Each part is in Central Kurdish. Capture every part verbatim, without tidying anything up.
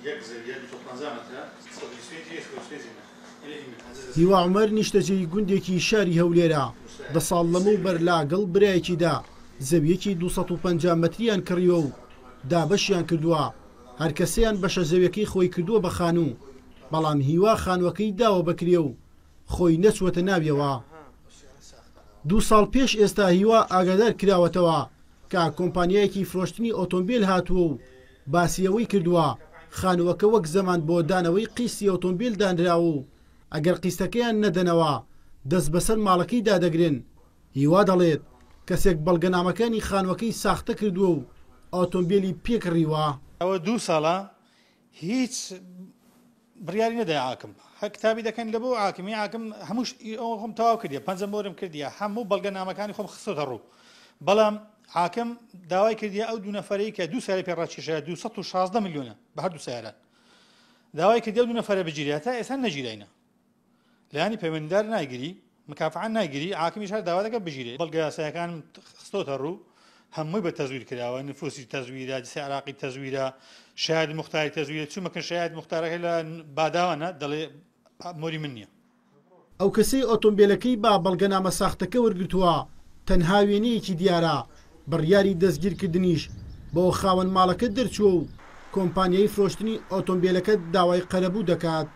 هیوا عومەر نیشتەجێی گوندێکی شاری هەولێرە دە ساڵ لەمەوبەر لاگەڵ برایەکیدا زەویەکی دووسەد و پەنجا مەتریان کڕیوە و دابەشیان کردووە هەر کەسەیان بەشە زەویەکەی خۆی کردووە بە خانوو بەڵام هیوا خانوەکەی داوە بەکرێ و خۆی نەچوەتە ناویەوە. دوو ساڵ پێش ئێستا هیوا ئاگادار کراوەتەوە کە کۆمپانیایەکی فرۆشتنی ئۆتۆمبیل هاتووە و باسیەوەی کردووە خانووەکە وەک زەمان بۆ دانەوەی قیستی ئۆتۆمبیل دانراوە و ئەگەر قیستەکەیان نەدەنەوە دەست بەسەر ماڵەکەی دادەگرن. هیوا دەڵێت کەسێک بەڵگەنامەکانی خانووەکەی ساختە کردووە و ئۆتۆمبیلی پێکڕیوە. ئەوە دوو ساڵە هیچ بڕیاری نەدای عاکم کتابی دەکەن لە بۆ عاکمی عاکم هەمووش خۆم تەواو کردیە پەنجەم بۆرم کردیە هەموو بەڵگەنامەکانی خۆم خستۆتە ڕوو بەڵام حاکم داوای کردیە ئەو دوو نەفەرەی کە دوو ساری پێڕاکێشەیە دووسەد و شازدە میلیۆنە بە هەردوو سیارات داوای کردی ئەو دوو نەفەرە بگیرێت تا ئێستا نەگیرینە لایانی پەیوەندیدار ناگیری مکافعان ناگیری عاکمیش هەر داوا دەکات بگیرێت بەڵگە یاساییەکانم خستۆتە ڕوو هەمووی بە تەزویر کراوە نفوسی تەزویرە جسی عراقی تەزویرە شاید مختاری تەزویرە چوومەکەن شاید مختارەکە لە باداوانە دەڵێ مۆری من نییە. ئەو کەسەی ئۆتۆمبیلەکەی با بەڵگەنامە ساختەکە وەرگرتووە تەنها وێنەیەکی دیارە بڕیاری دەستگیرکردنیش بۆ خاوەن ماڵەکە دەرچووە و کۆمپانیای فرۆشتنی ئۆتۆمبیلەکە داوای قەرەبوو دەکات.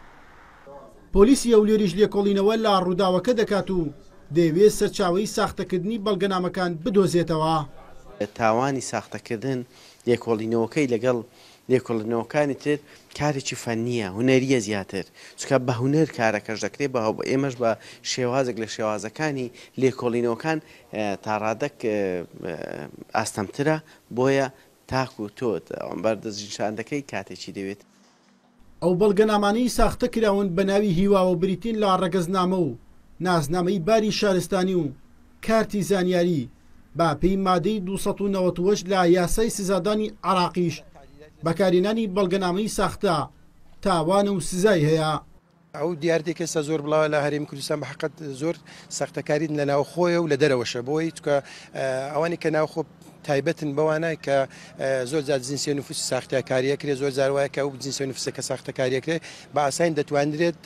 پۆلیسی هەولێریش لێکۆڵینەوە لە ڕووداوەکە دەکات و دەیەوێت سەرچاوەی ساختەکردنی بەڵگەنامەکان بدۆزێتەوە. تاوانی ساختەکردن لێکۆڵینەوەکەی لەگەڵ لێکۆڵینەوەکانی تر کارێکی فەنیە هونەریە زیاتر چکە بە هونەر کارەکەش دەکرێت بە ئێمەش بە شێوازێک لە شێوازەکانی لێکۆڵینەوەکان تا ڕادەک ئاستەمترە بۆیە تاک و تۆ بەردەستنیشاندەکەی کاتێکی دەوێت. ئەو بەڵگەنامانەی ساختە کراون بە ناوی هیواوە بریتین لە ڕەگەزنامە و نازنامەی باری شارستانی و کارتی زانیاری با پێی مادەی دووسەد و نەوەت و هەشت لە یاسای سزادانی عراقیش بەکارهێنانی بەڵگەنامەی ساختە تاوان و سزای هەیە. ئەو دیارێک ئێستا زۆر بڵاوە لە هەرێمی کوردستان بەحقەت زۆر ساختەکارین لە ناوخۆیە و لە دەرەوەشە بۆی چکە ئەوانی کە ناوخۆ تایبەتن بەوانە کە زۆر جار جنسی نفوسی ساختەکاریەکرێ زۆر جار وایە کە ئەو جنسی نفوسەکە ساختەکاریەکرێ بە ئاساین دەتوانرێت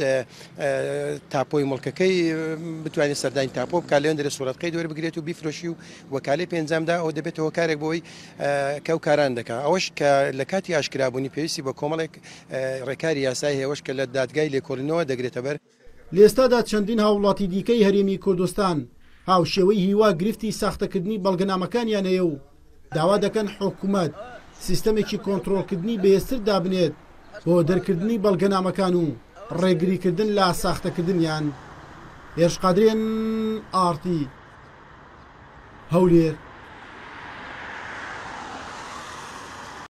تاپۆی مڵکەکەی بتوانێت سەردانی تاپۆ بکات لەوێن دەرێت سوڵەتەکەی دووەر بگرێت و بیفرۆشی و وەکالەی پێنجامدا ئەو دەبێتەوە کارێک بۆی کەو کاران دەکات. ئەوەش کە لە کاتی ئاشکرابوونی پێویستی بە کۆمەڵێک ڕێکاری یاسایی هەیەوەش کە لە دادگای لێکۆڵینەوە دەگرێتە بەر. لێستادا چەندین هاوڵاتی دیکەی هەرێمی کوردستان هاوشێوەی هیوا گرفتی ساختەکردنی بەڵگەنامەکانیان هەیە و داوا دەکەن حکوومەت سیستەمێکی کۆنتڕۆڵکردنی بەهێزتر دابنێت بۆ دەرکردنی بەڵگەنامەکان و ڕێگریکردن لە ساختەکردنیان. هێرشقادرێن ئارتی هەولێر.